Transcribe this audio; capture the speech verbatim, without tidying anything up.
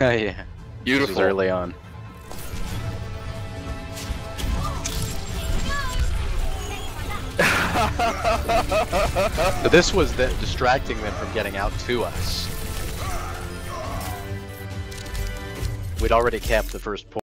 Yeah. Beautiful. This was early on. So this was the, distracting them from getting out to us. We'd already capped the first point.